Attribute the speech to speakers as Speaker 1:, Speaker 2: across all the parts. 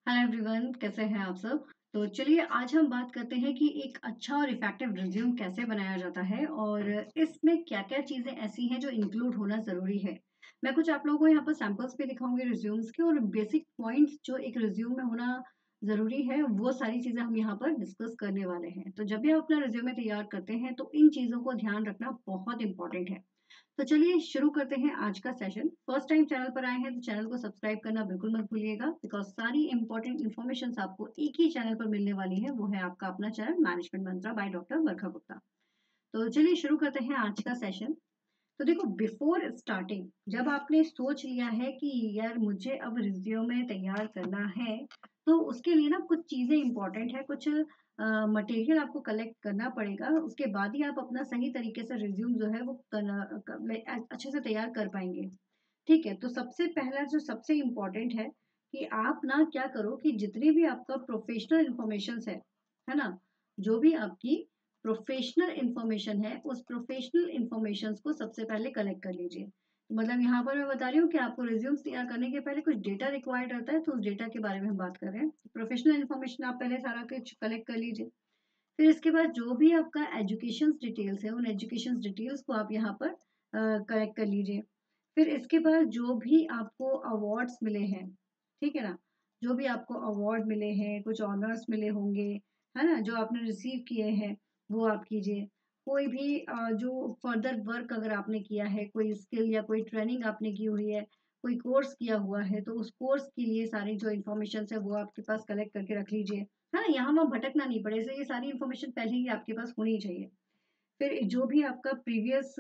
Speaker 1: Hello everyone, कैसे हैं आप सब। तो चलिए आज हम बात करते हैं कि एक अच्छा और इफेक्टिव रिज्यूम कैसे बनाया जाता है और इसमें क्या-क्या चीज़ें ऐसी हैं जो इंक्लूड होना ज़रूरी है। मैं कुछ आप लोगों को यहाँ पर सैंपल्स भी दिखाऊंगी रिज्यूम्स के और बेसिक पॉइंट्स जो एक रिज्यूम में होना ज़रूरी है वो सारी चीज़ें हम यहाँ पर डिस्कस करने वाले हैं। तो जब भी आप अपना रिज्यूमे तैयार करते हैं तो इन चीज़ों को ध्यान रखना बहुत इंपॉर्टेंट है। तो चलिए शुरू करते हैं आज का सेशन। फर्स्ट टाइम चैनल पर आए हैं तो चैनल को सब्सक्राइब करना बिल्कुल मत भूलिएगा बिकॉज सारी इंपॉर्टेंट इन्फॉर्मेशन आपको एक ही चैनल पर मिलने वाली है, वो है आपका अपना channel management mantra by doctor Barkha Gupta. तो चलिए शुरू करते हैं आज का सेशन। तो देखो, बिफोर स्टार्टिंग जब आपने सोच लिया है कि यार मुझे अब रिज्यूमे तैयार करना है, तो उसके लिए ना कुछ चीज़ें इंपॉर्टेंट है, कुछ मटेरियल आपको कलेक्ट करना पड़ेगा। उसके बाद ही आप अपना सही तरीके से रिज्यूम जो है वो अच्छे से तैयार कर पाएंगे। ठीक है, तो सबसे पहला जो सबसे इम्पोर्टेंट है कि आप ना क्या करो कि जितनी भी आपका प्रोफेशनल इंफॉर्मेशन है ना, जो भी आपकी प्रोफेशनल इंफॉर्मेशन है उस प्रोफेशनल इंफॉर्मेशन को सबसे पहले कलेक्ट कर लीजिए। तो मतलब यहाँ पर मैं बता रही हूँ कि आपको रिज्यूम्स तैयार करने के पहले कुछ डेटा रिक्वायर्ड रहता है, तो उस डेटा के बारे में हम बात कर रहे हैं। प्रोफेशनल इन्फॉर्मेशन आप पहले सारा कुछ कलेक्ट कर लीजिए। फिर इसके बाद जो भी आपका एजुकेशन डिटेल्स है उन एजुकेशन डिटेल्स को आप यहाँ पर कलेक्ट कर लीजिए। फिर इसके बाद जो भी आपको अवार्ड्स मिले हैं, ठीक है ना, जो भी आपको अवार्ड मिले हैं, कुछ ऑनर्स मिले होंगे, है ना, जो आपने रिसीव किए हैं वो आप कीजिए। कोई भी जो फर्दर वर्क अगर आपने किया है, कोई स्किल या कोई ट्रेनिंग आपने की हुई है, कोई कोर्स किया हुआ है, तो उस कोर्स के लिए सारी जो इन्फॉर्मेशन है वो आपके पास कलेक्ट करके रख लीजिए। है ना, यहाँ वहाँ भटकना नहीं पड़े, इसलिए ये सारी इन्फॉर्मेशन पहले ही आपके पास होनी चाहिए। फिर जो भी आपका प्रीवियस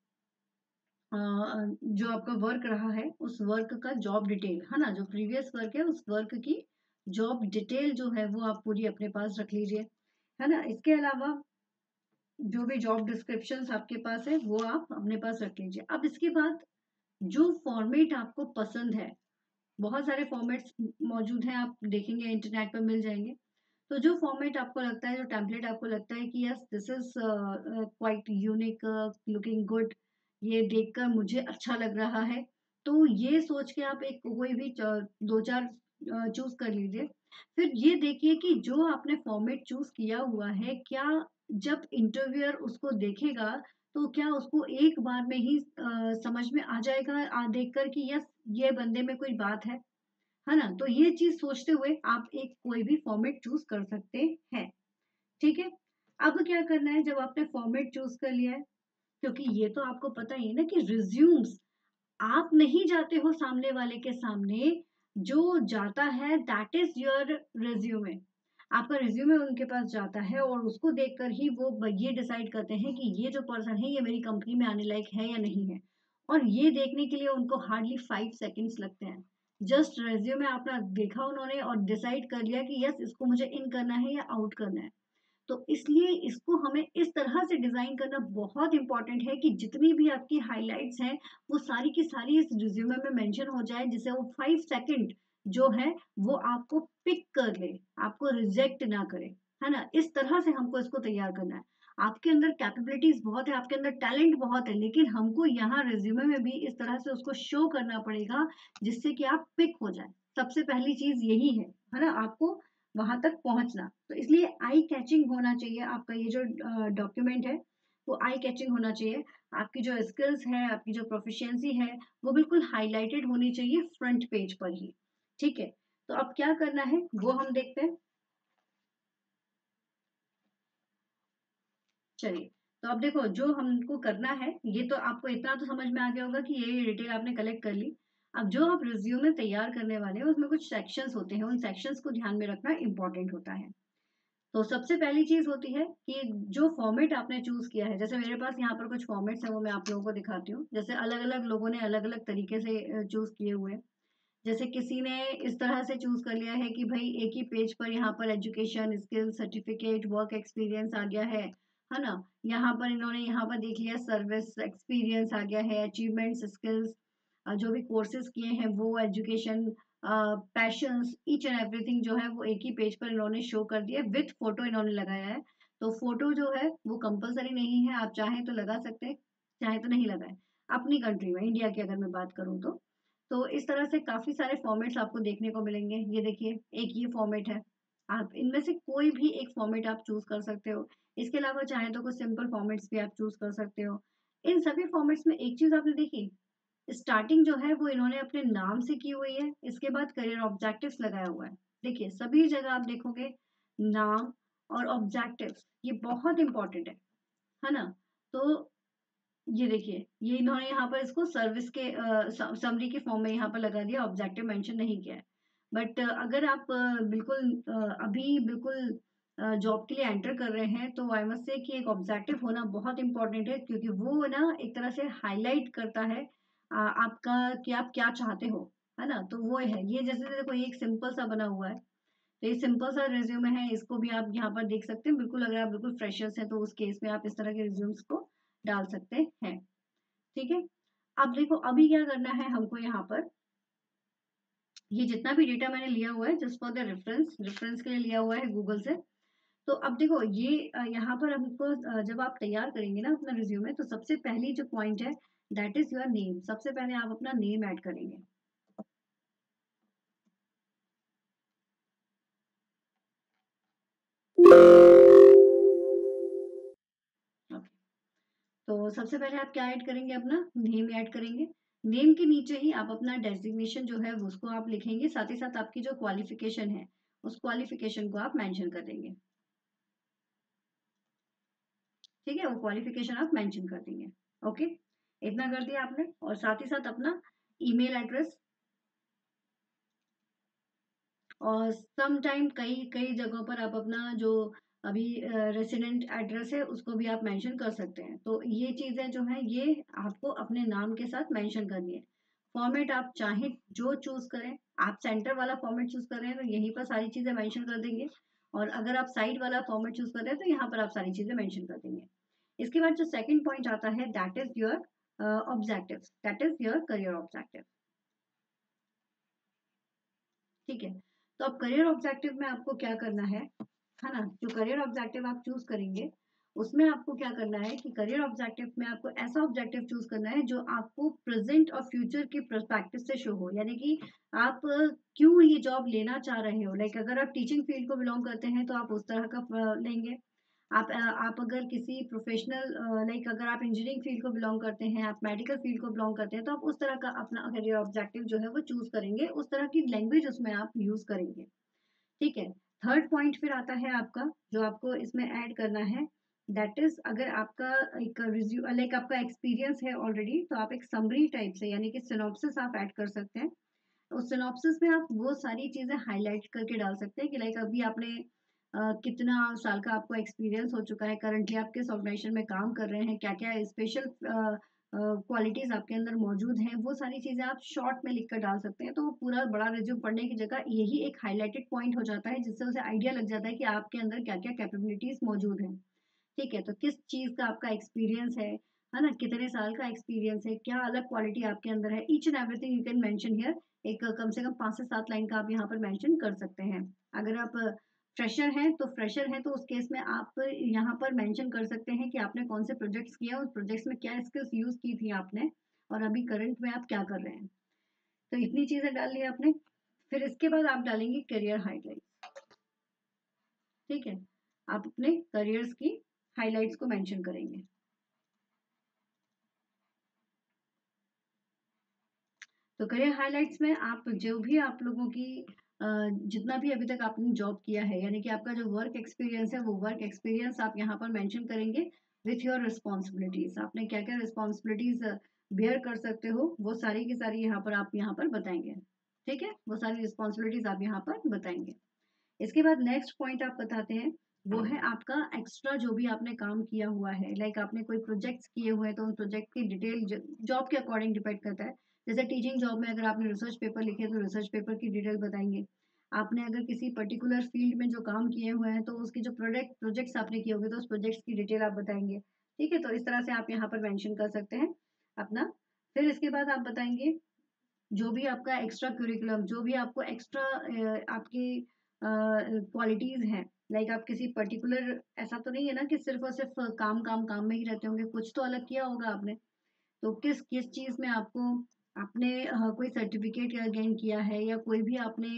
Speaker 1: जो आपका वर्क रहा है उस वर्क का जॉब डिटेल, है ना, जो प्रीवियस वर्क है उस वर्क की जॉब डिटेल जो है वो आप पूरी अपने पास रख लीजिए। है ना, इसके अलावा जो भी जॉब डिस्क्रिप्शंस आपके पास है वो आप अपने पास रख लीजिए। अब इसके बाद जो फॉर्मेट आपको पसंद है, बहुत सारे फॉर्मेट्स मौजूद हैं, आप देखेंगे इंटरनेट पर मिल जाएंगे। तो जो फॉर्मेट आपको लगता है, जो टेम्पलेट आपको लगता है कि yes this is quite unique, looking good, ये देखकर मुझे अच्छा लग रहा है, तो ये सोच के आप एक कोई भी दो चार चूज कर लीजिए। फिर ये देखिए कि जो आपने फॉर्मेट चूज किया हुआ है, क्या जब इंटरव्यूअर उसको देखेगा तो क्या उसको एक बार में ही समझ में आ जाएगा देखकर कि यस ये बंदे में कोई बात है ना, तो ये चीज सोचते हुए आप एक कोई भी फॉर्मेट चूज कर सकते हैं। ठीक है, अब क्या करना है जब आपने फॉर्मेट चूज कर लिया है, क्योंकि ये तो आपको पता ही है ना कि रिज्यूम्स आप नहीं जाते हो सामने वाले के सामने, जो जाता है दैट इज योर रिज्यूमे। आपका रिज्यूमे उनके पास जाता है और उसको देखकर ही वो ये डिसाइड करते हैं कि ये जो पर्सन है ये मेरी कंपनी में आने लायक है या नहीं है। और ये देखने के लिए उनको हार्डली 5 सेकेंड्स लगते हैं। जस्ट रेज्यूमे आपने देखा उन्होंने और डिसाइड कर लिया कि यस इसको मुझे इन करना है या आउट करना है। तो इसलिए इसको हमें इस तरह से डिजाइन करना बहुत इंपॉर्टेंट है कि जितनी भी आपकी हाइलाइट्स हैं वो सारी की सारी इस रिज्यूमे में मेंशन हो जाए, जिससे वो 5 सेकंड जो है वो आपको पिक कर ले, आपको रिजेक्ट ना करे। है ना, इस तरह से हमको इसको तैयार करना है। आपके अंदर कैपेबिलिटीज बहुत है, आपके अंदर टैलेंट बहुत है, लेकिन हमको यहाँ रिज्यूमे में भी इस तरह से उसको शो करना पड़ेगा जिससे कि आप पिक हो जाए। सबसे पहली चीज यही है ना, आपको वहां तक पहुंचना। तो इसलिए आई कैचिंग होना चाहिए आपका ये जो डॉक्यूमेंट है, वो आई कैचिंग होना चाहिए। आपकी जो स्किल्स है, आपकी जो प्रोफिशिएंसी है, वो बिल्कुल हाईलाइटेड होनी चाहिए फ्रंट पेज पर ही। ठीक है, तो अब क्या करना है वो हम देखते हैं। चलिए, तो अब देखो जो हमको करना है, ये तो आपको इतना तो समझ में आ गया होगा कि ये डिटेल आपने कलेक्ट कर ली। अब जो आप रिज्यूमे तैयार करने वाले हैं उसमें कुछ सेक्शंस होते हैं, उन सेक्शंस को ध्यान में रखना इंपॉर्टेंट होता है। तो सबसे पहली चीज होती है कि जो फॉर्मेट आपने चूज किया है, जैसे मेरे पास यहाँ पर कुछ फॉर्मेट्स हैं वो मैं आप लोगों को दिखाती हूँ। जैसे अलग अलग लोगों ने अलग अलग तरीके से चूज किए हुए हैं। जैसे किसी ने इस तरह से चूज कर लिया है कि भाई एक ही पेज पर यहाँ पर education, skill, certificate, work experience आ गया है ना। यहाँ पर इन्होंने यहाँ पर देख लिया सर्विस एक्सपीरियंस आ गया है, अचीवमेंट्स, स्किल्स, जो भी कोर्सेज किए हैं वो, education, passions, each and everything जो है वो एक ही पेज पर इन्होंने शो कर दिया, विथ फोटो इन्होंने लगाया है। तो फोटो जो है वो कंपलसरी नहीं है, आप चाहें तो लगा सकते हैं, चाहे तो नहीं लगाए। अपनी कंट्री में, इंडिया की अगर मैं बात करूँ तो तो इस तरह से काफ़ी सारे फॉर्मेट्स आपको देखने को मिलेंगे। ये देखिए, एक ये फॉर्मेट है। आप इनमें से कोई भी एक फॉर्मेट आप चूज़ कर सकते हो। इसके अलावा चाहें तो कुछ सिंपल फॉर्मेट्स भी आप चूज़ कर सकते हो। इन सभी फॉर्मेट्स में एक चीज़ आपने देखी, स्टार्टिंग जो है वो इन्होंने अपने नाम से की हुई है, इसके बाद करियर ऑब्जेक्टिव्स लगाया हुआ है। देखिए, सभी जगह आप देखोगे नाम और ऑब्जेक्टिव्स, ये बहुत इंपॉर्टेंट है ना? तो ये देखिए, ये इन्होंने यहाँ पर इसको सर्विस के समरी के फॉर्म में यहाँ पर लगा दिया, ऑब्जेक्टिव मेंशन नहीं किया है। बट अगर आप बिल्कुल अभी बिल्कुल जॉब के लिए एंटर कर रहे हैं, तो आई मस्ट से कि एक ऑब्जेक्टिव होना बहुत इंपॉर्टेंट है, क्योंकि वो ना एक तरह से हाईलाइट करता है आपका कि आप क्या चाहते हो, है ना? तो वो है, ये जैसे देखो ये एक सिंपल सा बना हुआ है, तो ये सिंपल सा रिज्यूमे है, इसको भी आप यहाँ पर देख सकते हैं। बिल्कुल अगर आप बिल्कुल फ्रेशर्स हैं तो उस केस में आप इस तरह के रिज्यूम्स को डाल सकते हैं। ठीक है। अब देखो अभी क्या करना है हमको यहाँ पर, ये जितना भी डेटा मैंने लिया हुआ है जस्ट फॉर द रेफरेंस के लिए लिया हुआ है गूगल से। तो अब देखो ये यहाँ पर हमको जब आप तैयार करेंगे ना अपना रिज्यूमे, तो सबसे पहली जो पॉइंट है दैट इज योर नेम। सबसे पहले आप अपना नेम ऐड करेंगे। ओके, तो सबसे पहले आप क्या ऐड करेंगे, अपना नेम ऐड करेंगे। नेम के नीचे ही आप अपना डेजिग्नेशन जो है उसको आप लिखेंगे, साथ ही साथ आपकी जो क्वालिफिकेशन है उस क्वालिफिकेशन को आप मेंशन कर देंगे। ठीक है, वो क्वालिफिकेशन आप मेंशन कर देंगे। ओके, इतना कर दिया आपने, और साथ ही साथ अपना ईमेल एड्रेस, और सम टाइम कई कई जगहों पर आप अपना जो अभी रेसिडेंट एड्रेस है उसको भी आप मेंशन कर सकते हैं। तो ये चीज़ें जो हैं ये आपको अपने नाम के साथ मेंशन करनी है। फॉर्मेट आप चाहें जो चूज करें, आप सेंटर वाला फॉर्मेट चूज कर रहे हैं तो यहीं पर सारी चीज़ें मेंशन कर देंगे, और अगर आप साइड वाला फॉर्मेट चूज कर रहे हैं तो यहाँ पर आप सारी चीज़ें मेंशन कर देंगे। इसके बाद जो सेकंड पॉइंट आता है that is your objective, that is your career objective. ठीक है, तो अब करियर ऑब्जेक्टिव में आपको क्या करना है ना? जो करियर ऑब्जेक्टिव आप चूज करेंगे उसमें आपको क्या करना है कि करियर ऑब्जेक्टिव में आपको ऐसा ऑब्जेक्टिव चूज करना है जो आपको प्रेजेंट और फ्यूचर के पर्सपेक्टिव से शो हो, यानी कि आप क्यों ये जॉब लेना चाह रहे हो। लाइक अगर आप टीचिंग फील्ड को बिलोंग करते हैं तो आप उस तरह का लेंगे। आप अगर किसी प्रोफेशनल लाइक अगर आप इंजीनियरिंग फील्ड को बिलोंग करते हैं, आप मेडिकल फील्ड को बिलोंग करते हैं, तो आप उस तरह का अपना करियर ऑब्जेक्टिव जो है वो चूज करेंगे, उस तरह की लैंग्वेज उसमें आप यूज करेंगे। ठीक है। थर्ड पॉइंट फिर आता है आपका, जो आपको इसमें ऐड करना है, दैट इज अगर आपका एक रिज्यू लाइक आपका एक्सपीरियंस है ऑलरेडी, तो आप एक समरी टाइप से यानी कि सिनॉप्सिस आप ऐड कर सकते हैं। उस सिनॉप्सिस में आप वो सारी चीजें हाईलाइट करके डाल सकते हैं कि लाइक अभी आपने कितना साल का आपको एक्सपीरियंस हो चुका है, करंटली आप किस ऑर्गेनाइजेशन में काम कर रहे हैं, क्या क्या स्पेशल क्वालिटीज आपके अंदर मौजूद हैं, वो सारी चीजें आप शॉर्ट में लिख कर डाल सकते हैं। तो वो पूरा बड़ा रिज्यूम पढ़ने की जगह यही एक हाईलाइटेड पॉइंट हो जाता है, जिससे उसे आइडिया लग जाता है कि आपके अंदर क्या क्या कैपेबिलिटीज मौजूद हैं। ठीक है, तो किस चीज का आपका एक्सपीरियंस है ना? कितने साल का एक्सपीरियंस है, क्या अलग क्वालिटी आपके अंदर है, each and everything you can mention here. एक कम से कम 5 से 7 लाइन का आप यहाँ पर मेंशन कर सकते हैं। अगर आप फ्रेशर हैं तो फ्रेशर है तो उस केस में आप यहाँ पर मेंशन कर सकते हैं कि आपने कौन से प्रोजेक्ट्स किए, उस प्रोजेक्ट्स में क्या स्किल्स यूज की थी आपने, और अभी करंट में आप क्या कर रहे हैं। तो इतनी चीजें डाल ली आपने। फिर इसके बाद आप डालेंगे करियर हाईलाइट। ठीक है, आप अपने करियर्स की हाइलाइट्स को मेंशन करेंगे। तो करियर हाइलाइट्स में आप जो भी आप लोगों की जितना भी अभी तक आपने जॉब किया है, यानी कि आपका जो वर्क एक्सपीरियंस है वो वर्क एक्सपीरियंस आप यहाँ पर मेंशन करेंगे विथ योर रिस्पॉन्सिबिलिटीज। आपने क्या क्या रिस्पॉन्सिबिलिटीज बेयर कर सकते हो वो सारी की सारी यहाँ पर आप यहाँ पर बताएंगे। ठीक है, वो सारी रिस्पॉन्सिबिलिटीज आप यहाँ पर बताएंगे। इसके बाद नेक्स्ट पॉइंट आप बताते हैं, वो है आपका एक्स्ट्रा जो भी आपने काम किया हुआ है। लाइक आपने कोई प्रोजेक्ट्स किए हुए हैं तो उन प्रोजेक्ट की डिटेल जॉब के अकॉर्डिंग डिपेंड करता है। जैसे टीचिंग जॉब में अगर आपने रिसर्च पेपर लिखे तो रिसर्च पेपर की डिटेल बताएंगे। आपने अगर किसी पर्टिकुलर फील्ड में जो काम किए हुए हैं तो उसकी जो प्रोजेक्ट्स आपने किए होंगे तो उस प्रोजेक्ट्स की डिटेल आप बताएंगे। ठीक है, तो इस तरह से आप यहाँ पर मेंशन कर सकते हैं अपना। फिर इसके बाद आप बताएंगे जो भी आपका एक्स्ट्रा करिकुलम, जो भी आपको एक्स्ट्रा आपकी क्वालिटीज हैं। लाइक आप किसी पर्टिकुलर, ऐसा तो नहीं है ना कि सिर्फ और सिर्फ काम काम काम में ही रहते होंगे, कुछ तो अलग किया होगा आपने। तो किस किस चीज में आपको आपने कोई सर्टिफिकेट या गेन किया है या कोई भी आपने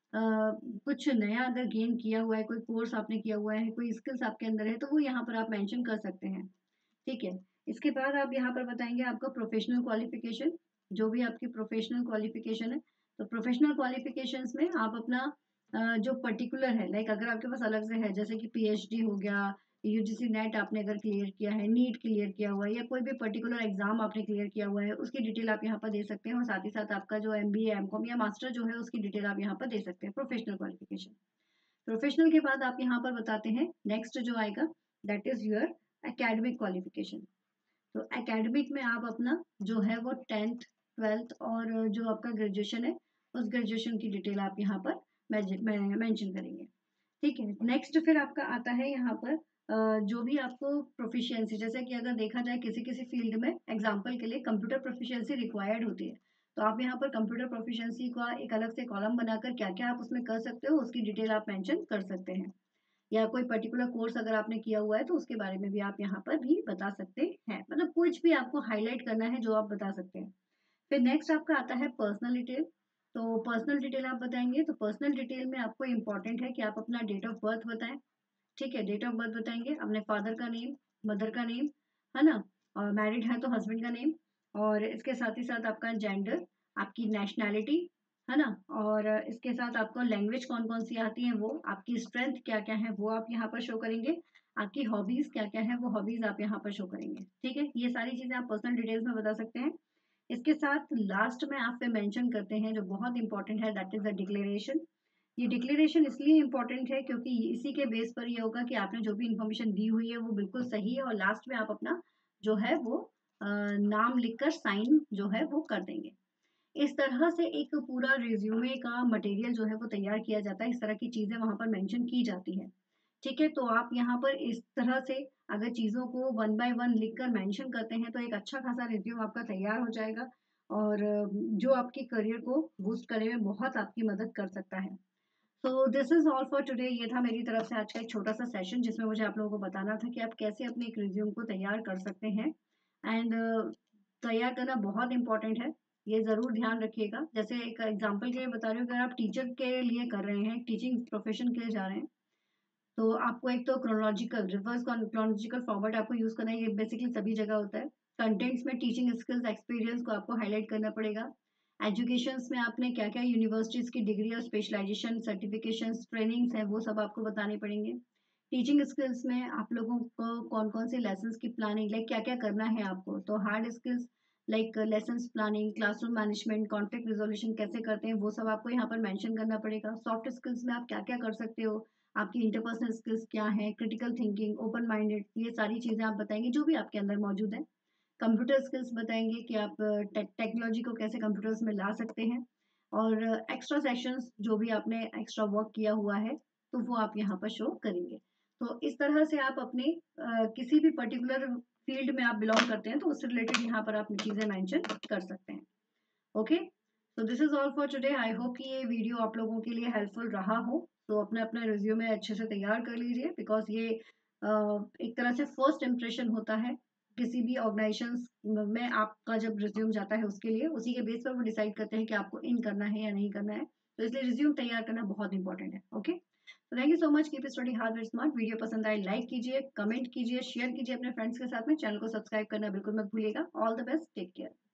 Speaker 1: कुछ नया अगर गेन किया हुआ है, कोई कोर्स आपने किया हुआ है, कोई स्किल्स आपके अंदर है, तो वो यहाँ पर आप मेंशन कर सकते हैं। ठीक है। इसके बाद आप यहाँ पर बताएंगे आपका प्रोफेशनल क्वालिफिकेशन, जो भी आपकी प्रोफेशनल क्वालिफिकेशन है। तो प्रोफेशनल क्वालिफिकेशंस में आप अपना जो पर्टिकुलर है, लाइक अगर आपके पास अलग से है, जैसे कि पीएचडी हो गया, यूजीसी नेट आपने अगर क्लियर किया है, नीट क्लियर किया हुआ है, या कोई भी पर्टिकुलर एग्जाम आपने क्लियर किया हुआ है, उसकी डिटेल आप यहाँ पर दे सकते हैं। और साथ ही साथ आपका जो एमबीए, एमकॉम या मास्टर जो है, उसकी डिटेल आप यहाँ पर दे सकते हैं। Professional qualification. प्रोफेशनल के बाद आप यहाँ पर बताते हैं नेक्स्ट जो आएगा, that is your academic qualification. तो एकेडमिक में आप अपना जो है वो 10th 12th और जो आपका ग्रेजुएशन है, उस ग्रेजुएशन की डिटेल आप यहाँ पर मेंशन करेंगे। ठीक है। नेक्स्ट फिर आपका आता है यहाँ पर जो भी आपको प्रोफिशिएंसी, जैसे कि अगर देखा जाए किसी किसी फील्ड में एग्जाम्पल के लिए कंप्यूटर प्रोफिशिएंसी रिक्वायर्ड होती है, तो आप यहाँ पर कंप्यूटर प्रोफिशिएंसी का एक अलग से कॉलम बनाकर क्या क्या आप उसमें कर सकते हो, उसकी डिटेल आप मेंशन कर सकते हैं। या कोई पर्टिकुलर कोर्स अगर आपने किया हुआ है, तो उसके बारे में भी आप यहाँ पर भी बता सकते हैं। मतलब कुछ भी आपको हाईलाइट करना है जो आप बता सकते हैं। फिर नेक्स्ट आपका आता है पर्सनल डिटेल। तो पर्सनल डिटेल आप बताएंगे, तो पर्सनल डिटेल में आपको इम्पोर्टेंट है कि आप अपना डेट ऑफ बर्थ बताएं। ठीक है। डेट ऑफ बर्थ बताएंगे, अपने फादर का नेम, मदर का नेम, है ना, और मैरिड है तो हस्बैंड का नेम, और इसके साथ ही साथ आपका जेंडर, आपकी नेशनैलिटी, है ना, और इसके साथ आपको लैंग्वेज कौन कौन सी आती है, वो आपकी स्ट्रेंथ क्या क्या है वो आप यहाँ पर शो करेंगे। आपकी हॉबीज क्या क्या है, वो हॉबीज आप यहाँ पर शो करेंगे। ठीक है। ये सारी चीजें आप पर्सनल डिटेल्स में बता सकते हैं। इसके साथ लास्ट में आप पे मेंशन करते हैं जो बहुत इंपॉर्टेंट है, दैट इज द डिक्लेरेशन। ये डिक्लेरेशन इसलिए इम्पोर्टेंट है क्योंकि इसी के बेस पर ये होगा कि आपने जो भी इंफॉर्मेशन दी हुई है वो बिल्कुल सही है, और लास्ट में आप अपना जो है वो नाम लिखकर साइन जो है वो कर देंगे। इस तरह से एक पूरा रिज्यूमे का मटेरियल जो है वो तैयार किया जाता है। इस तरह की चीजें वहां पर मेंशन की जाती है। ठीक है। तो आप यहाँ पर इस तरह से अगर चीजों को वन बाय वन लिखकर मेंशन करते हैं, तो एक अच्छा खासा रिज्यूम आपका तैयार हो जाएगा, और जो आपके करियर को बूस्ट करने में बहुत आपकी मदद कर सकता है। तो this is all for today. ये था मेरी तरफ से आज का एक छोटा सा सेशन, जिसमें मुझे आप लोगों को बताना था कि आप कैसे अपने एक रिज्यूम को तैयार कर सकते हैं। एंड तैयार करना बहुत इंपॉर्टेंट है, ये ज़रूर ध्यान रखिएगा। जैसे एक एग्जांपल के लिए बता रही हूँ, अगर आप टीचर के लिए कर रहे हैं, टीचिंग प्रोफेशन के लिए जा रहे हैं, तो आपको एक तो क्रोनोलॉजिकल रिवर्स क्रोनोलॉजिकल फॉरवर्ड आपको यूज़ करना है। ये बेसिकली सभी जगह होता है। कंटेंट्स में टीचिंग स्किल्स एक्सपीरियंस को आपको हाईलाइट करना पड़ेगा। एजुकेशंस में आपने क्या क्या यूनिवर्सिटीज़ की डिग्री और स्पेशलाइजेशन सर्टिफिकेशंस ट्रेनिंग्स हैं, वो सब आपको बताने पड़ेंगे। टीचिंग स्किल्स में आप लोगों को कौन कौन से लेसन्स की प्लानिंग, लाइक क्या क्या करना है आपको, तो hard skills like lessons planning, classroom management, conflict resolution कैसे करते हैं, वो सब आपको यहाँ पर मेंशन करना पड़ेगा। सॉफ्ट स्किल्स में आप क्या क्या कर सकते हो, आपकी इंटरपर्सनल स्किल्स क्या है, क्रिटिकल थिंकिंग, ओपन माइंडेड, ये सारी चीज़ें आप बताएंगे जो भी आपके अंदर मौजूद है। कंप्यूटर स्किल्स बताएंगे कि आप टेक्नोलॉजी को कैसे कंप्यूटर्स में ला सकते हैं, और एक्स्ट्रा सेशंस जो भी आपने एक्स्ट्रा वर्क किया हुआ है, तो वो आप यहाँ पर शो करेंगे। तो इस तरह से आप अपने किसी भी पर्टिकुलर फील्ड में आप बिलोंग करते हैं, तो उससे रिलेटेड यहाँ पर आप चीज़ें मेंशन कर सकते हैं। ओके। तो this is all for today. I hope कि ये वीडियो आप लोगों के लिए हेल्पफुल रहा हो। तो अपना अपना रिज्यूमे अच्छे से तैयार कर लीजिए, बिकॉज ये एक तरह से फर्स्ट इम्प्रेशन होता है किसी भी ऑर्गेनाइजेशन में। आपका जब रिज्यूम जाता है उसके लिए, उसी के बेस पर वो डिसाइड करते हैं कि आपको इन करना है या नहीं करना है। तो इसलिए रिज्यूम तैयार करना बहुत इंपॉर्टेंट है। ओके। तो thank you so much. Keep study hard work smart. Video पसंद आए लाइक कीजिए, कमेंट कीजिए, शेयर कीजिए अपने फ्रेंड्स के साथ में। चैनल को सब्सक्राइब करना बिल्कुल मत भूलिएगा। All the best. Take care.